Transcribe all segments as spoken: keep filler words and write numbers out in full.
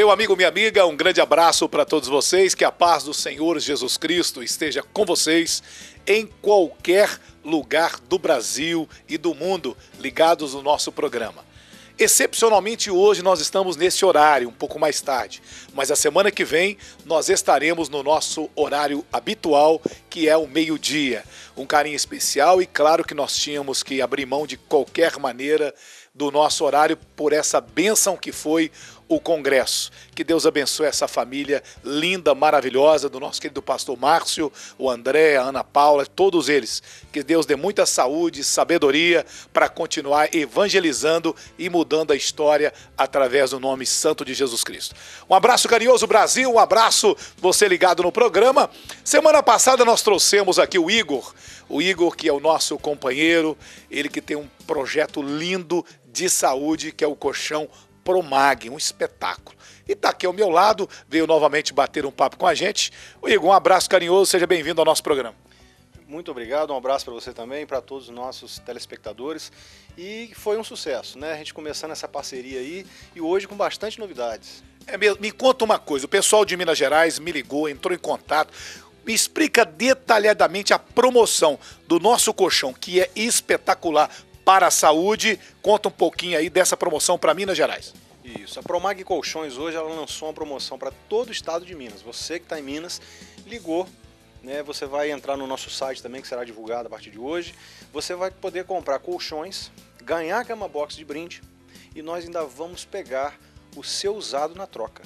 Meu amigo, minha amiga, um grande abraço para todos vocês, que a paz do Senhor Jesus Cristo esteja com vocês em qualquer lugar do Brasil e do mundo ligados no nosso programa. Excepcionalmente hoje nós estamos nesse horário, um pouco mais tarde, mas a semana que vem nós estaremos no nosso horário habitual, que é o meio-dia. Um carinho especial e claro que nós tínhamos que abrir mão de qualquer maneira do nosso horário por essa bênção que foi o Congresso. Que Deus abençoe essa família linda, maravilhosa do nosso querido pastor Márcio, o André, a Ana Paula, todos eles. Que Deus dê muita saúde, sabedoria para continuar evangelizando e mudando a história através do nome santo de Jesus Cristo. Um abraço carinhoso, Brasil, um abraço você ligado no programa. Semana passada nós trouxemos aqui o Igor, o Igor que é o nosso companheiro, ele que tem um projeto lindo de saúde, que é o Colchão Promag, um espetáculo. E está aqui ao meu lado, veio novamente bater um papo com a gente. O Igor, um abraço carinhoso, seja bem-vindo ao nosso programa. Muito obrigado, um abraço para você também, para todos os nossos telespectadores. E foi um sucesso, né? A gente começando essa parceria aí e hoje com bastante novidades. É mesmo, me conta uma coisa, o pessoal de Minas Gerais me ligou, entrou em contato. Me explica detalhadamente a promoção do nosso colchão, que é espetacular para a saúde. Conta um pouquinho aí dessa promoção para Minas Gerais. Isso, a Promag Colchões hoje ela lançou uma promoção para todo o estado de Minas. Você que está em Minas, ligou, né? Você vai entrar no nosso site também, que será divulgado a partir de hoje. Você vai poder comprar colchões, ganhar a cama box de brinde e nós ainda vamos pegar o seu usado na troca.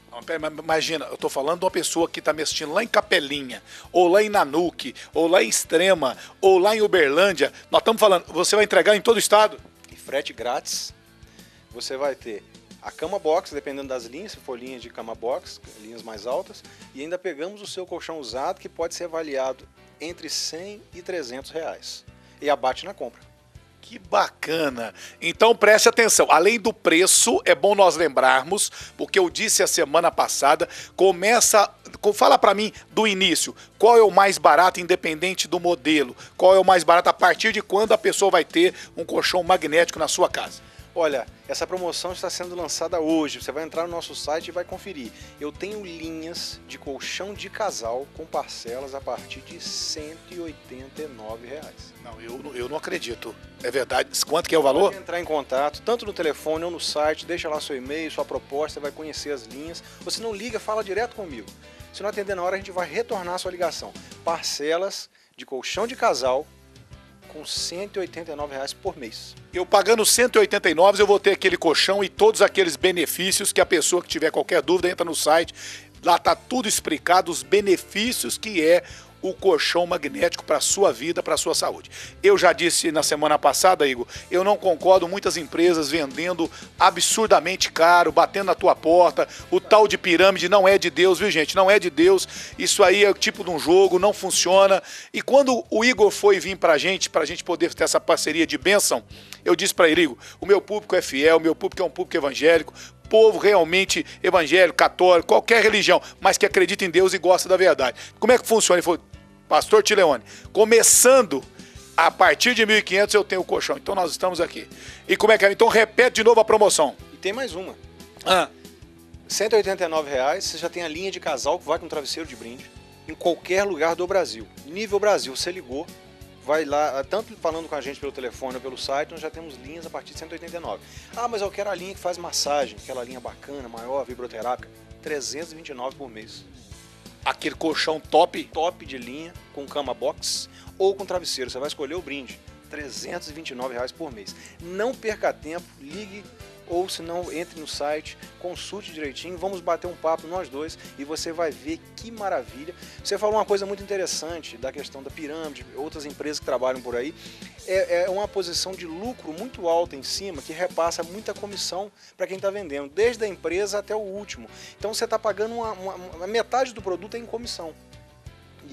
Imagina, eu tô falando de uma pessoa que tá me assistindo lá em Capelinha, ou lá em Nanuque, ou lá em Extrema, ou lá em Uberlândia. Nós estamos falando, você vai entregar em todo o estado? E frete grátis. Você vai ter a cama box, dependendo das linhas, se for linha de cama box, linhas mais altas, e ainda pegamos o seu colchão usado, que pode ser avaliado entre cem e trezentos reais. E abate na compra. Que bacana! Então preste atenção, além do preço, é bom nós lembrarmos, porque eu disse a semana passada, começa, fala para mim do início, qual é o mais barato independente do modelo? Qual é o mais barato a partir de quando a pessoa vai ter um colchão magnético na sua casa? Olha, essa promoção está sendo lançada hoje, você vai entrar no nosso site e vai conferir. Eu tenho linhas de colchão de casal com parcelas a partir de cento e oitenta e nove reais. Não, eu, eu não acredito. É verdade? Quanto que é o valor? Pode entrar em contato, tanto no telefone ou no site, deixa lá seu e-mail, sua proposta, você vai conhecer as linhas. Ou se não liga, fala direto comigo. Se não atender na hora, a gente vai retornar a sua ligação. Parcelas de colchão de casal com cento e oitenta e nove reais por mês. Eu pagando cento e oitenta e nove, eu vou ter aquele colchão e todos aqueles benefícios que a pessoa que tiver qualquer dúvida entra no site. Lá tá tudo explicado, os benefícios que é o colchão magnético para a sua vida, para a sua saúde. Eu já disse na semana passada, Igor, eu não concordo, muitas empresas vendendo absurdamente caro, batendo na tua porta, o tal de pirâmide não é de Deus, viu gente? Não é de Deus, isso aí é o tipo de um jogo, não funciona. E quando o Igor foi vir pra gente, pra gente poder ter essa parceria de bênção, eu disse para ele, Igor, o meu público é fiel, o meu público é um público evangélico, povo realmente evangélico, católico, qualquer religião, mas que acredita em Deus e gosta da verdade. Como é que funciona? Ele falou, Pastor Tileone, começando a partir de mil e quinhentos eu tenho o colchão, então nós estamos aqui. E como é que é? Então repete de novo a promoção. E tem mais uma. Ah. cento e oitenta e nove reais, você já tem a linha de casal que vai com travesseiro de brinde em qualquer lugar do Brasil. Nível Brasil, você ligou, vai lá, tanto falando com a gente pelo telefone ou pelo site, nós já temos linhas a partir de cento e oitenta e nove. Ah, mas eu quero a linha que faz massagem, aquela linha bacana, maior, vibroterápica, trezentos e vinte e nove por mês. Aquele colchão top? Top de linha, com cama box ou com travesseiro, você vai escolher o brinde, trezentos e vinte e nove reais por mês. Não perca tempo, ligue ou se não, entre no site, consulte direitinho, vamos bater um papo nós dois e você vai ver que maravilha. Você falou uma coisa muito interessante da questão da pirâmide, outras empresas que trabalham por aí, é, é uma posição de lucro muito alta em cima que repassa muita comissão para quem está vendendo, desde a empresa até o último. Então você está pagando uma, uma, uma metade do produto em comissão. E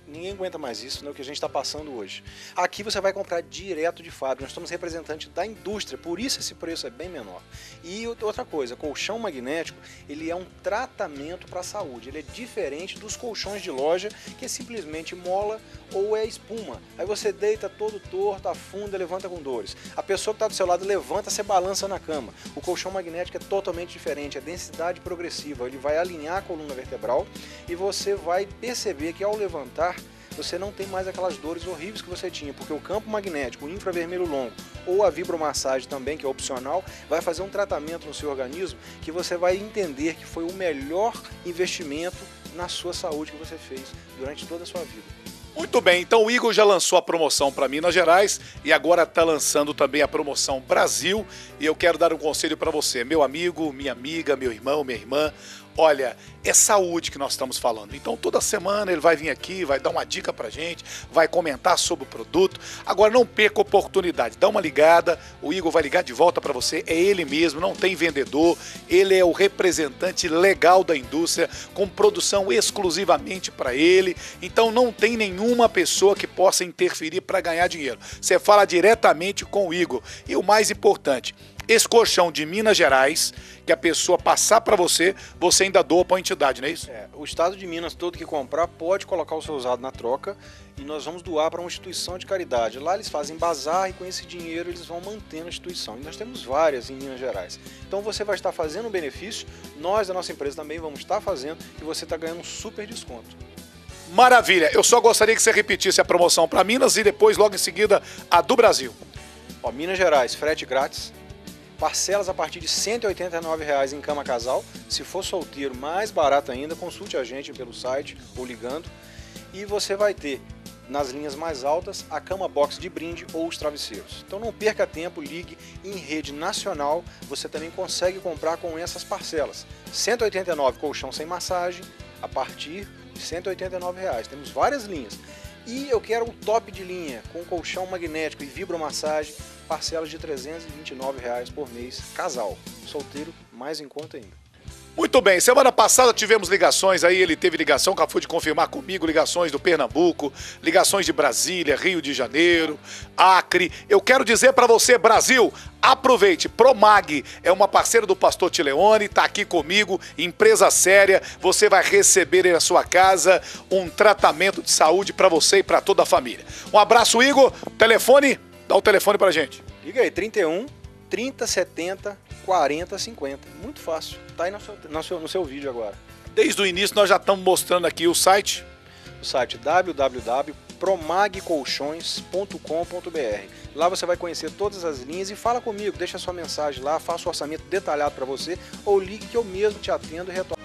Ninguém aguenta mais isso, né, o que a gente está passando hoje. Aqui você vai comprar direto de fábrica, nós somos representantes da indústria, por isso esse preço é bem menor. E outra coisa, colchão magnético, ele é um tratamento para a saúde, ele é diferente dos colchões de loja, que é simplesmente mola ou é espuma. Aí você deita todo torto, afunda, levanta com dores. A pessoa que está do seu lado levanta, você balança na cama. O colchão magnético é totalmente diferente, é densidade progressiva, ele vai alinhar a coluna vertebral e você vai perceber que ao levantar, você não tem mais aquelas dores horríveis que você tinha, porque o campo magnético, o infravermelho longo ou a vibromassagem também, que é opcional, vai fazer um tratamento no seu organismo que você vai entender que foi o melhor investimento na sua saúde que você fez durante toda a sua vida. Muito bem, então o Igor já lançou a promoção para Minas Gerais e agora está lançando também a promoção Brasil. E eu quero dar um conselho para você, meu amigo, minha amiga, meu irmão, minha irmã. Olha, é saúde que nós estamos falando. Então toda semana ele vai vir aqui, vai dar uma dica pra gente, vai comentar sobre o produto. Agora não perca a oportunidade, dá uma ligada, o Igor vai ligar de volta para você, é ele mesmo, não tem vendedor, ele é o representante legal da indústria, com produção exclusivamente para ele. Então não tem nenhuma pessoa que possa interferir para ganhar dinheiro. Você fala diretamente com o Igor. E o mais importante, esse colchão de Minas Gerais, que a pessoa passar para você, você ainda doa para a entidade, não é isso? É, o estado de Minas todo que comprar pode colocar o seu usado na troca e nós vamos doar para uma instituição de caridade. Lá eles fazem bazar e com esse dinheiro eles vão mantendo a instituição. E nós temos várias em Minas Gerais. Então você vai estar fazendo um benefício, nós da nossa empresa também vamos estar fazendo e você está ganhando um super desconto. Maravilha! Eu só gostaria que você repetisse a promoção para Minas e depois, logo em seguida, a do Brasil. Ó, Minas Gerais, frete grátis. Parcelas a partir de cento e oitenta e nove reais em cama casal. Se for solteiro, mais barato ainda, consulte a gente pelo site ou ligando. E você vai ter, nas linhas mais altas, a cama box de brinde ou os travesseiros. Então não perca tempo, ligue. Em rede nacional, você também consegue comprar com essas parcelas. cento e oitenta e nove reais colchão sem massagem, a partir de cento e oitenta e nove reais. Temos várias linhas. E eu quero um top de linha, com colchão magnético e vibromassagem, parcelas de trezentos e vinte e nove reais por mês, casal. Solteiro, mais em conta ainda. Muito bem, semana passada tivemos ligações aí, ele teve ligação, acabou de confirmar comigo, ligações do Pernambuco, ligações de Brasília, Rio de Janeiro, Acre. Eu quero dizer para você, Brasil, aproveite, Promag é uma parceira do Pastor Tileone, está aqui comigo, empresa séria, você vai receber na sua casa um tratamento de saúde para você e para toda a família. Um abraço, Igor, telefone, dá o telefone pra gente. Liga aí, trinta e um, trinta, setenta, quarenta, cinquenta. Muito fácil. Tá aí no seu, no seu, no seu vídeo agora. Desde o início nós já estamos mostrando aqui o site. O site w w w ponto promag colchões ponto com ponto b r. Lá você vai conhecer todas as linhas e fala comigo, deixa sua mensagem lá, faça o orçamento detalhado para você ou ligue que eu mesmo te atendo e retorno.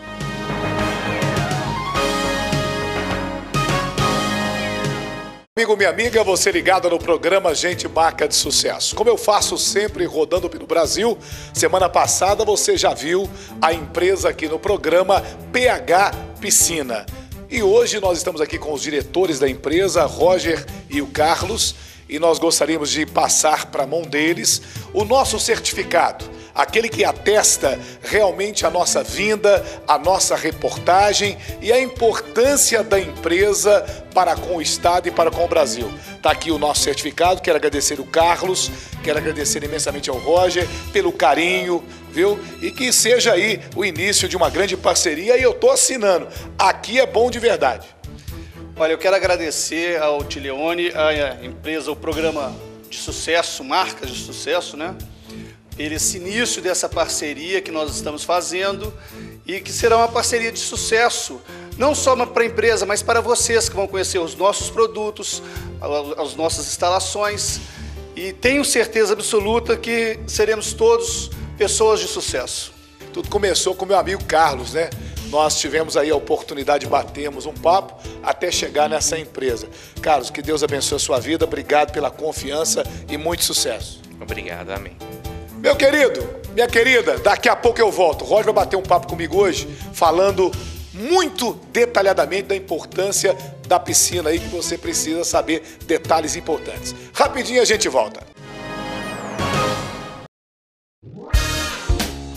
Amigo, minha amiga, você ligada no programa Gente Marca de Sucesso. Como eu faço sempre rodando pelo Brasil, semana passada você já viu a empresa aqui no programa P H Piscina. E hoje nós estamos aqui com os diretores da empresa, Roger e o Carlos, e nós gostaríamos de passar para a mão deles o nosso certificado, aquele que atesta realmente a nossa vinda, a nossa reportagem e a importância da empresa para com o Estado e para com o Brasil. Está aqui o nosso certificado, quero agradecer o Carlos, quero agradecer imensamente ao Roger pelo carinho, viu? E que seja aí o início de uma grande parceria e eu estou assinando. Aqui é bom de verdade. Olha, eu quero agradecer ao Tileone, a empresa, o programa de sucesso, marcas de sucesso, né? Pelo esse início dessa parceria que nós estamos fazendo e que será uma parceria de sucesso, não só para a empresa, mas para vocês que vão conhecer os nossos produtos, as nossas instalações e tenho certeza absoluta que seremos todos pessoas de sucesso. Tudo começou com meu amigo Carlos, né? Nós tivemos aí a oportunidade, batemos um papo até chegar nessa empresa. Carlos, que Deus abençoe a sua vida, obrigado pela confiança e muito sucesso. Obrigado, amém. Meu querido, minha querida, daqui a pouco eu volto. O Roger vai bater um papo comigo hoje, falando muito detalhadamente da importância da piscina aí, que você precisa saber detalhes importantes. Rapidinho a gente volta.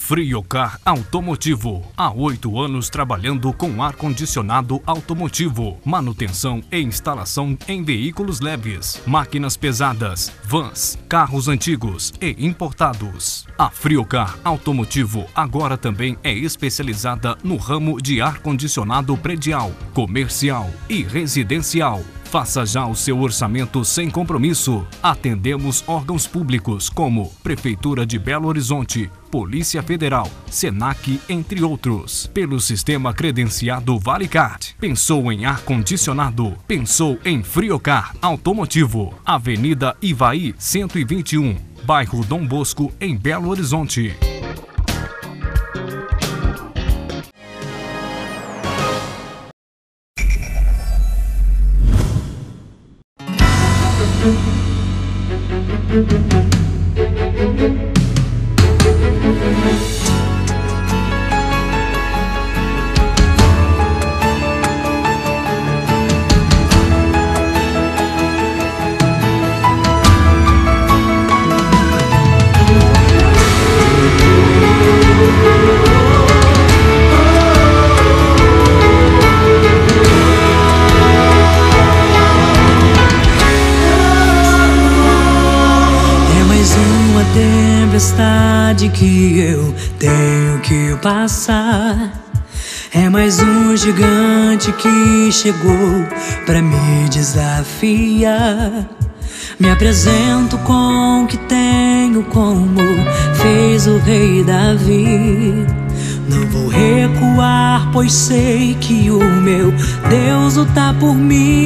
Friocar Automotivo. Há oito anos trabalhando com ar-condicionado automotivo, manutenção e instalação em veículos leves, máquinas pesadas, vans, carros antigos e importados. A Friocar Automotivo agora também é especializada no ramo de ar-condicionado predial, comercial e residencial. Faça já o seu orçamento sem compromisso. Atendemos órgãos públicos como Prefeitura de Belo Horizonte, Polícia Federal, Senac, entre outros. Pelo sistema credenciado ValeCard. Pensou em ar-condicionado? Pensou em Friocar Automotivo. Avenida Ivaí cento e vinte e um, bairro Dom Bosco, em Belo Horizonte. Tempestade que eu tenho que passar. É mais um gigante que chegou pra me desafiar. Me apresento com o que tenho, como fez o rei Davi. Não vou recuar, pois sei que o meu Deus luta por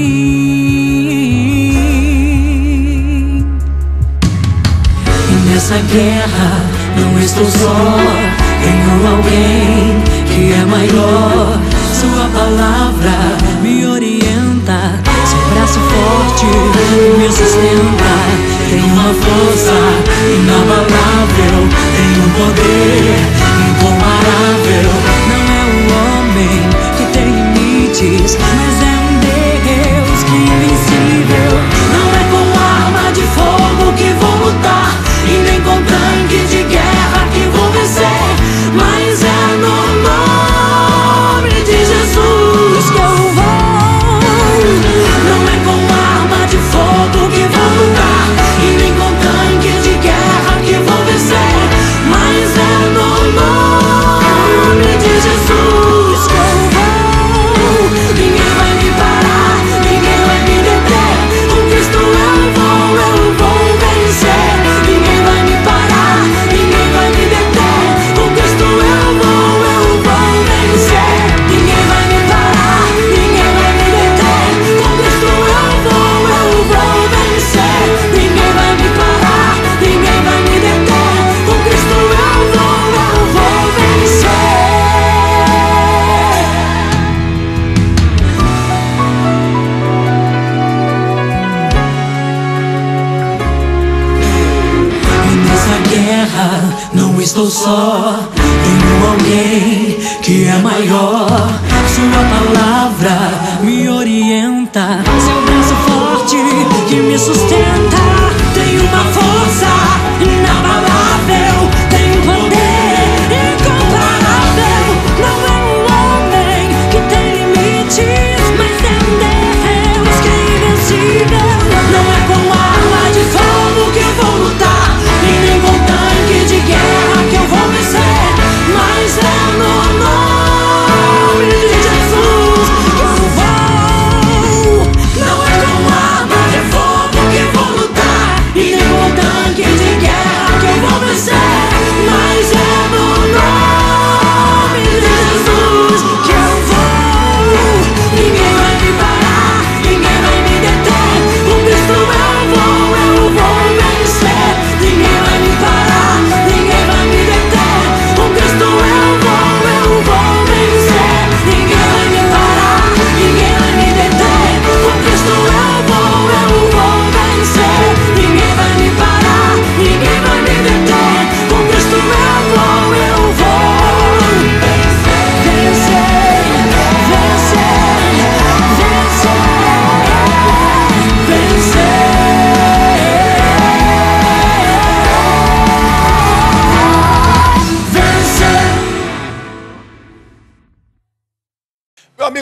mim. Nessa guerra não estou só, tenho alguém que é maior. Sua palavra me orienta, seu braço forte me sustenta. Tenho uma força inabalável, tenho um poder incomparável. Não é um homem que tem limites, mas é um Deus que é invencível. Não é com arma de fogo que vou lutar, e nem com tanque de guerra que vou vencer, mas é no nome de Jesus que eu vou. Não é com arma de fogo que vou lutar, e nem com tanque de guerra que vou vencer, mas é no nome de Jesus que eu vou. Ninguém vai me parar, ninguém vai me deter. Com Cristo eu vou, eu vou vencer. Ninguém vai me parar, ninguém vai me deter. Com Cristo eu vou, eu vou vencer. Ninguém vai me parar, ninguém vai me deter. Com Cristo eu vou, eu vou vencer. Ninguém vai me parar, ninguém vai me deter. Com Cristo eu vou, eu vou vencer. Guerra, não estou só, tenho alguém que é maior. Sua palavra me orienta, seu braço forte que me sustenta. Tenho uma força inabalável, tenho um poder incomparável. Não é um homem que tem limites, mas é um Deus que é invencível. Não é com arma de fogo que eu vou lutar, e nem com tanque de guerra que eu vou vencer, mas é no nome de Jesus que eu vou. Não é com arma de fogo que eu vou lutar,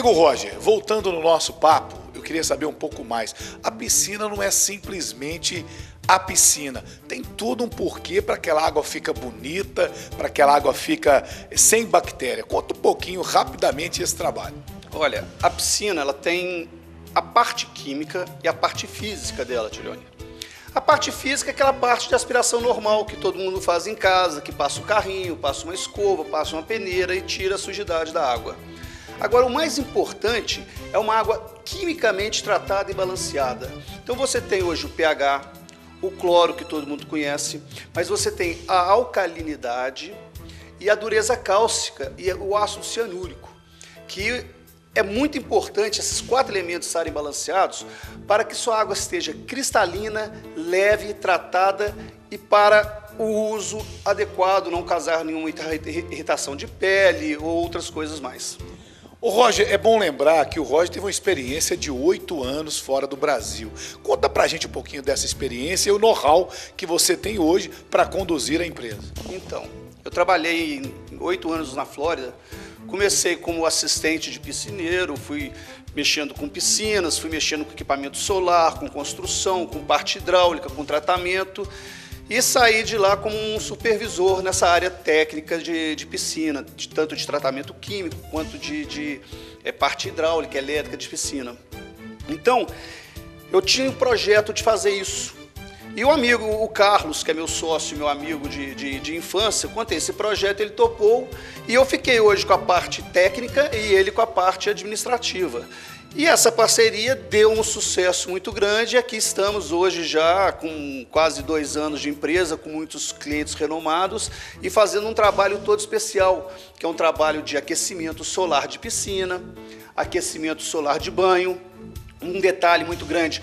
Amigo Roger, voltando no nosso papo, eu queria saber um pouco mais. A piscina não é simplesmente a piscina. Tem todo um porquê para aquela água fica bonita, para aquela água fica sem bactéria. Conta um pouquinho, rapidamente, esse trabalho. Olha, a piscina ela tem a parte química e a parte física dela, Tilione. A parte física é aquela parte de aspiração normal que todo mundo faz em casa, que passa um carrinho, passa uma escova, passa uma peneira e tira a sujidade da água. Agora, o mais importante é uma água quimicamente tratada e balanceada. Então você tem hoje o pH, o cloro, que todo mundo conhece, mas você tem a alcalinidade e a dureza cálcica e o ácido cianúrico, que é muito importante esses quatro elementos estarem balanceados para que sua água esteja cristalina, leve, tratada e para o uso adequado, não causar nenhuma irritação de pele ou outras coisas mais. O Roger, é bom lembrar que o Roger teve uma experiência de oito anos fora do Brasil. Conta pra gente um pouquinho dessa experiência e o know-how que você tem hoje para conduzir a empresa. Então, eu trabalhei oito anos na Flórida. Comecei como assistente de piscineiro, fui mexendo com piscinas, fui mexendo com equipamento solar, com construção, com parte hidráulica, com tratamento. E saí de lá como um supervisor nessa área técnica de, de piscina, de, tanto de tratamento químico quanto de, de é, parte hidráulica, elétrica de piscina. Então, eu tinha um projeto de fazer isso. E o amigo, o Carlos, que é meu sócio, meu amigo de, de, de infância, eu contei esse projeto, ele topou, e eu fiquei hoje com a parte técnica e ele com a parte administrativa. E essa parceria deu um sucesso muito grande e aqui estamos hoje já com quase dois anos de empresa, com muitos clientes renomados e fazendo um trabalho todo especial, que é um trabalho de aquecimento solar de piscina, aquecimento solar de banho, um detalhe muito grande,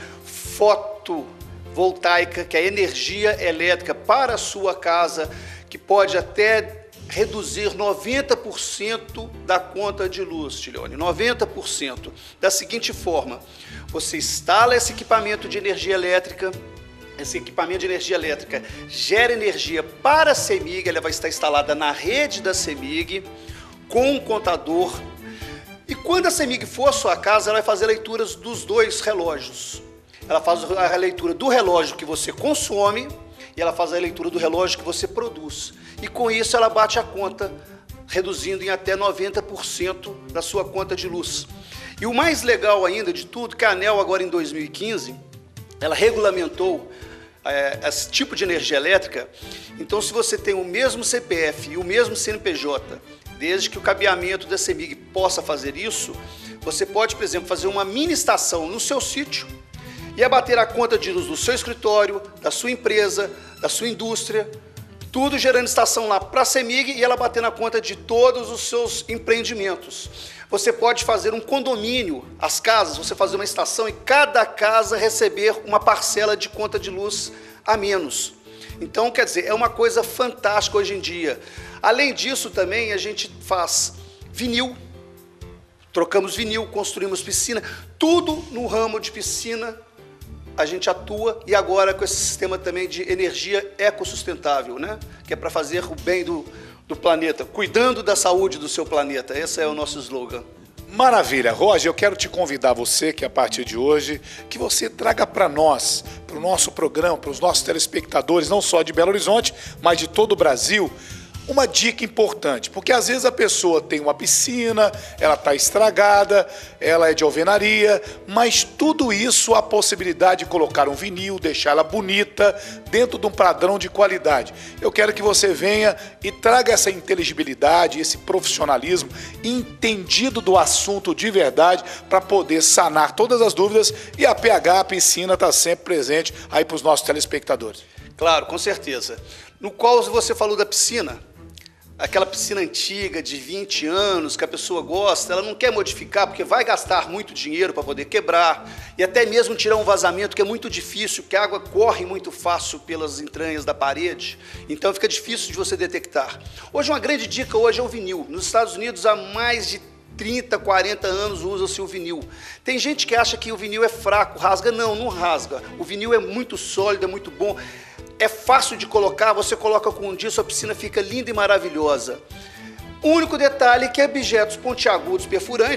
fotovoltaica, que é energia elétrica para a sua casa, que pode até reduzir noventa por cento da conta de luz, Tilione, noventa por cento. Da seguinte forma, você instala esse equipamento de energia elétrica, esse equipamento de energia elétrica gera energia para a CEMIG, ela vai estar instalada na rede da CEMIG, com um contador, e quando a CEMIG for à sua casa, ela vai fazer leituras dos dois relógios. Ela faz a leitura do relógio que você consome e ela faz a leitura do relógio que você produz. E com isso ela bate a conta, reduzindo em até noventa por cento da sua conta de luz. E o mais legal ainda de tudo, que a ANEEL agora em dois mil e quinze, ela regulamentou é, esse tipo de energia elétrica. Então, se você tem o mesmo C P F e o mesmo C N P J, desde que o cabeamento da CEMIG possa fazer isso, você pode, por exemplo, fazer uma mini estação no seu sítio e abater a conta de luz do seu escritório, da sua empresa, da sua indústria, tudo gerando estação lá para a CEMIG e ela bater na conta de todos os seus empreendimentos. Você pode fazer um condomínio, as casas, você fazer uma estação e cada casa receber uma parcela de conta de luz a menos. Então, quer dizer, é uma coisa fantástica hoje em dia. Além disso, também a gente faz vinil, trocamos vinil, construímos piscina, tudo no ramo de piscina a gente atua, e agora com esse sistema também de energia ecossustentável, né? Que é para fazer o bem do, do planeta, cuidando da saúde do seu planeta. Esse é o nosso slogan. Maravilha. Roger, eu quero te convidar você, que a partir de hoje, que você traga para nós, para o nosso programa, para os nossos telespectadores, não só de Belo Horizonte, mas de todo o Brasil, uma dica importante, porque às vezes a pessoa tem uma piscina, ela está estragada, ela é de alvenaria, mas tudo isso, a possibilidade de colocar um vinil, deixar ela bonita, dentro de um padrão de qualidade. Eu quero que você venha e traga essa inteligibilidade, esse profissionalismo, entendido do assunto de verdade, para poder sanar todas as dúvidas, e a P H, a piscina, está sempre presente aí para os nossos telespectadores. Claro, com certeza. No qual você falou da piscina, aquela piscina antiga de vinte anos que a pessoa gosta, ela não quer modificar porque vai gastar muito dinheiro para poder quebrar e até mesmo tirar um vazamento que é muito difícil, porque a água corre muito fácil pelas entranhas da parede, então fica difícil de você detectar. Hoje uma grande dica hoje é o vinil. Nos Estados Unidos há mais de trinta, quarenta anos usa-se o vinil. Tem gente que acha que o vinil é fraco, rasga. Não, não rasga. O vinil é muito sólido, é muito bom. É fácil de colocar, você coloca com um dia, sua piscina fica linda e maravilhosa. O único detalhe é que objetos pontiagudos perfurantes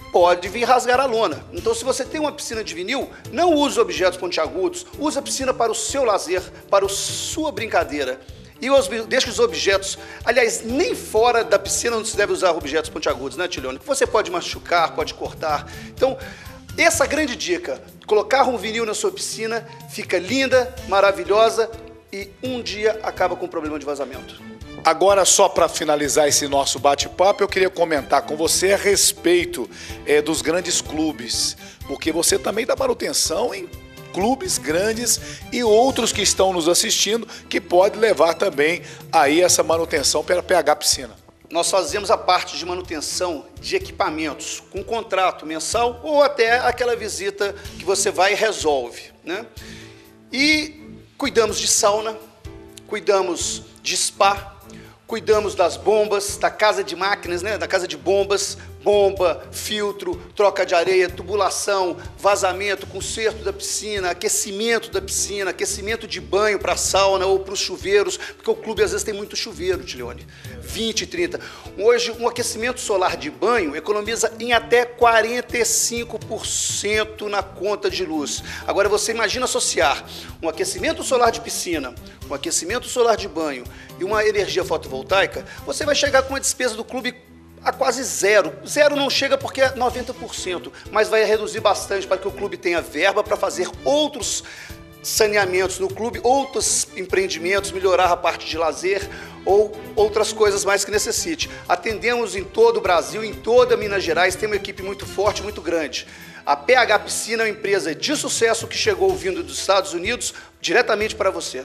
pode vir rasgar a lona. Então, se você tem uma piscina de vinil, não use objetos pontiagudos, use a piscina para o seu lazer, para a sua brincadeira. E os, deixe os objetos, aliás, nem fora da piscina não se deve usar objetos pontiagudos, né, Tilione? Que você pode machucar, pode cortar. Então, essa grande dica, colocar um vinil na sua piscina, fica linda, maravilhosa e um dia acaba com o problema de vazamento. Agora, só para finalizar esse nosso bate-papo, eu queria comentar com você a respeito é, dos grandes clubes, porque você também dá manutenção em clubes grandes e outros que estão nos assistindo que pode levar também aí essa manutenção pela P H Piscina. Nós fazemos a parte de manutenção de equipamentos com contrato mensal ou até aquela visita que você vai e resolve, né? E cuidamos de sauna, cuidamos de spa, cuidamos das bombas, da casa de máquinas, né? Da casa de bombas, bomba, filtro, troca de areia, tubulação, vazamento, conserto da piscina, aquecimento da piscina, aquecimento de banho para a sauna ou para os chuveiros, porque o clube às vezes tem muito chuveiro, Tilione, vinte, trinta. Hoje, um aquecimento solar de banho economiza em até quarenta e cinco por cento na conta de luz. Agora você imagina associar um aquecimento solar de piscina, um aquecimento solar de banho e uma energia fotovoltaica, você vai chegar com uma despesa do clube a quase zero. Zero não chega porque é noventa por cento, mas vai reduzir bastante para que o clube tenha verba para fazer outros saneamentos no clube, outros empreendimentos, melhorar a parte de lazer ou outras coisas mais que necessite. Atendemos em todo o Brasil, em toda Minas Gerais, tem uma equipe muito forte, muito grande. A P H Piscina é uma empresa de sucesso que chegou vindo dos Estados Unidos diretamente para você.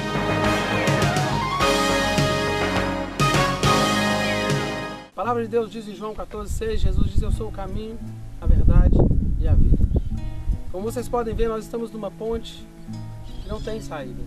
A palavra de Deus diz em João quatorze, seis, Jesus diz, eu sou o caminho, a verdade e a vida. Como vocês podem ver, nós estamos numa ponte que não tem saída.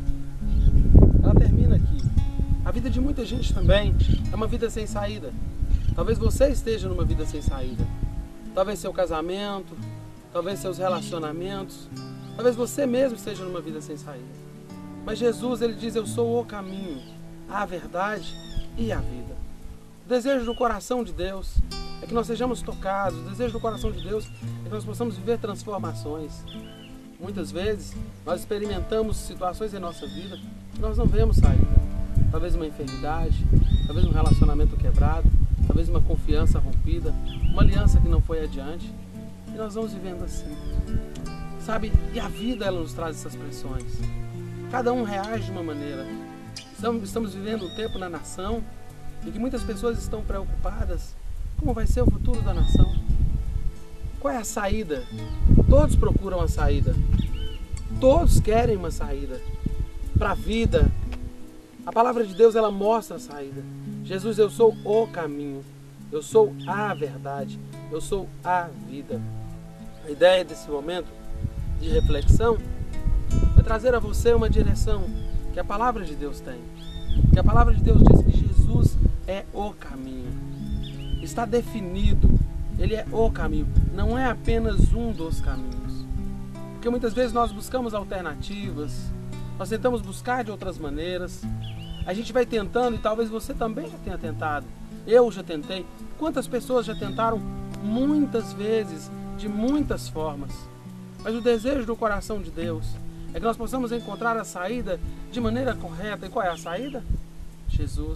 Ela termina aqui. A vida de muita gente também é uma vida sem saída. Talvez você esteja numa vida sem saída. Talvez seu casamento, talvez seus relacionamentos, talvez você mesmo esteja numa vida sem saída. Mas Jesus, ele diz, eu sou o caminho, a verdade e a vida. O desejo do coração de Deus é que nós sejamos tocados. O desejo do coração de Deus é que nós possamos viver transformações. Muitas vezes nós experimentamos situações em nossa vida que nós não vemos saída. Talvez uma enfermidade, talvez um relacionamento quebrado, talvez uma confiança rompida, uma aliança que não foi adiante. E nós vamos vivendo assim. Sabe? E a vida, ela nos traz essas pressões. Cada um reage de uma maneira. Estamos, estamos vivendo um tempo na nação e que muitas pessoas estão preocupadas como vai ser o futuro da nação. Qual é a saída? Todos procuram a saída. Todos querem uma saída para a vida. A palavra de Deus, ela mostra a saída. Jesus, eu sou o caminho. Eu sou a verdade. Eu sou a vida. A ideia desse momento de reflexão é trazer a você uma direção que a palavra de Deus tem. Que a palavra de Deus diz que Jesus é o caminho. Está definido. Ele é o caminho. Não é apenas um dos caminhos. Porque muitas vezes nós buscamos alternativas. Nós tentamos buscar de outras maneiras. A gente vai tentando e talvez você também já tenha tentado. Eu já tentei. Quantas pessoas já tentaram muitas vezes, de muitas formas. Mas o desejo do coração de Deus é que nós possamos encontrar a saída de maneira correta. E qual é a saída? Jesus.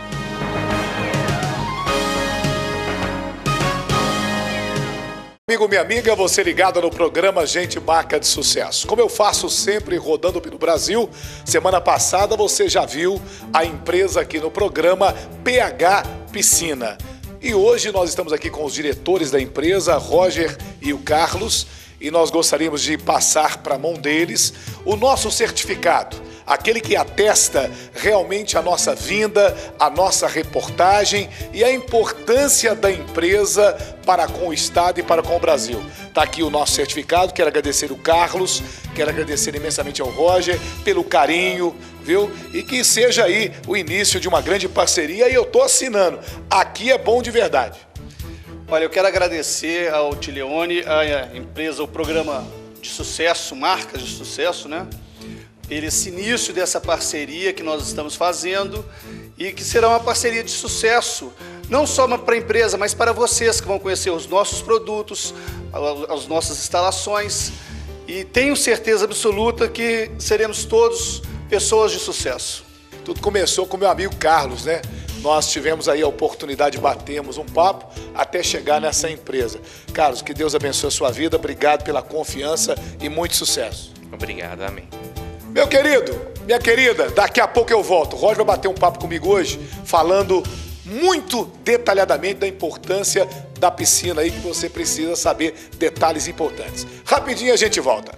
Amigo, minha amiga, você ligado no programa Gente Marca de Sucesso. Como eu faço sempre rodando pelo Brasil, semana passada você já viu a empresa aqui no programa P H Piscina. E hoje nós estamos aqui com os diretores da empresa, Roger e o Carlos, e nós gostaríamos de passar para a mão deles o nosso certificado, aquele que atesta realmente a nossa vinda, a nossa reportagem e a importância da empresa para com o Estado e para com o Brasil. Está aqui o nosso certificado, quero agradecer o Carlos, quero agradecer imensamente ao Roger pelo carinho, viu? E que seja aí o início de uma grande parceria e eu estou assinando. Aqui é bom de verdade. Olha, eu quero agradecer ao Tilione, a empresa, o programa de sucesso, Marcas de Sucesso, né? Pelo esse início dessa parceria que nós estamos fazendo e que será uma parceria de sucesso não só para a empresa, mas para vocês que vão conhecer os nossos produtos, as nossas instalações, e tenho certeza absoluta que seremos todos pessoas de sucesso. Tudo começou com meu amigo Carlos, né? Nós tivemos aí a oportunidade de batermos um papo até chegar nessa empresa. Carlos, que Deus abençoe a sua vida, obrigado pela confiança e muito sucesso. Obrigado, amém. Meu querido, minha querida, daqui a pouco eu volto. O Roger vai bater um papo comigo hoje, falando muito detalhadamente da importância da piscina aí, que você precisa saber detalhes importantes. Rapidinho a gente volta.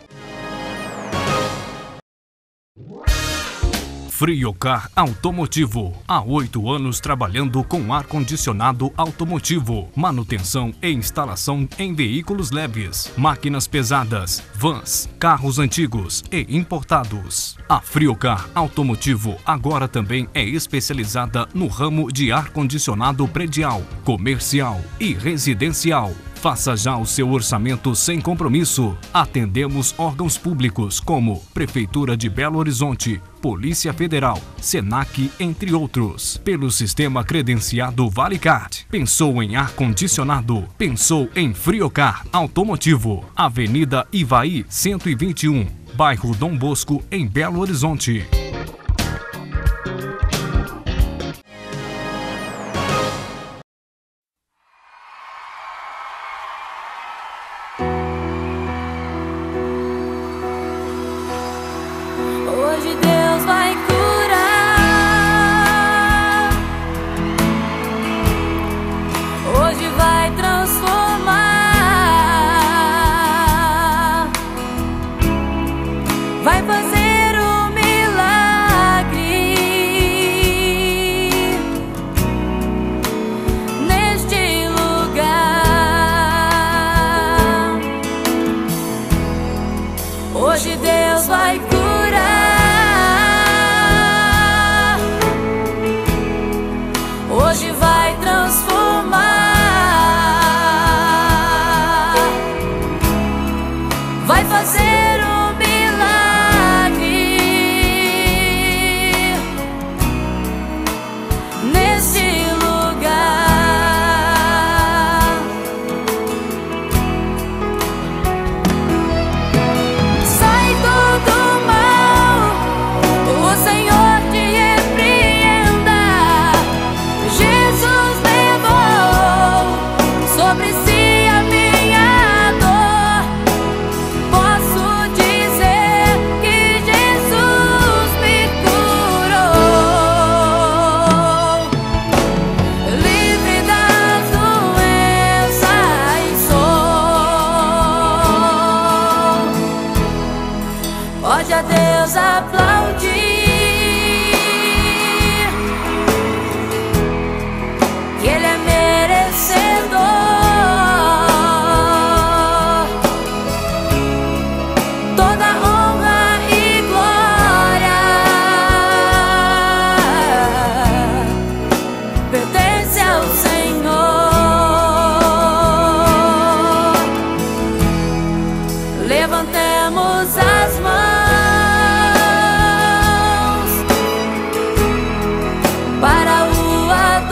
Friocar Automotivo. Há oito anos trabalhando com ar-condicionado automotivo, manutenção e instalação em veículos leves, máquinas pesadas, vans, carros antigos e importados. A Friocar Automotivo agora também é especializada no ramo de ar-condicionado predial, comercial e residencial. Faça já o seu orçamento sem compromisso. Atendemos órgãos públicos como Prefeitura de Belo Horizonte, Polícia Federal, Senac, entre outros. Pelo sistema credenciado ValeCard. Pensou em ar-condicionado? Pensou em Friocar Automotivo. Avenida Ivaí cento e vinte e um, bairro Dom Bosco, em Belo Horizonte. Hoje Deus vai curar, hoje vai transformar, vai fazer um milagre neste lugar. Hoje Deus vai curar. Hoje vai transformar, vai fazer um milagre neste lugar. Sai todo mal, o Senhor te repreenda. Jesus levou sobre si a minha dor. Posso dizer que Jesus me curou. Livre das doenças sou. Pode a Deus aplaudir, que Ele é merecedor. Toda honra e glória pertence ao Senhor. Levantemos as mãos para o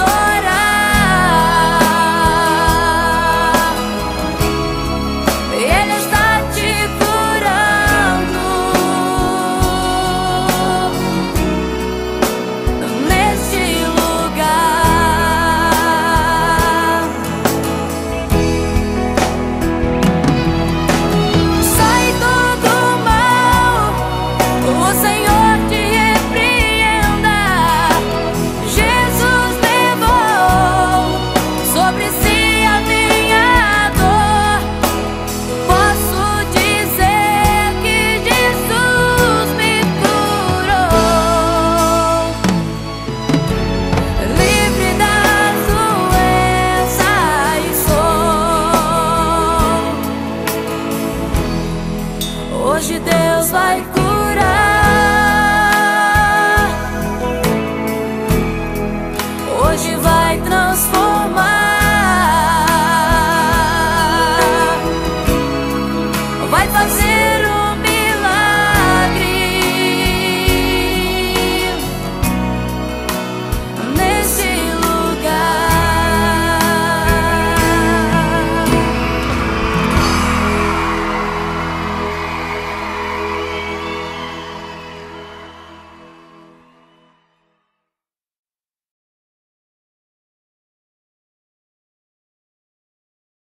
adorar. Ele está te curando neste lugar. Sai todo mal, o Senhor te repreenda. Jesus levou sobre si a minha dor. Posso dizer que Jesus me curou. Livre das doenças sou. Hoje Deus vai curar, hoje vai transformar, vai fazer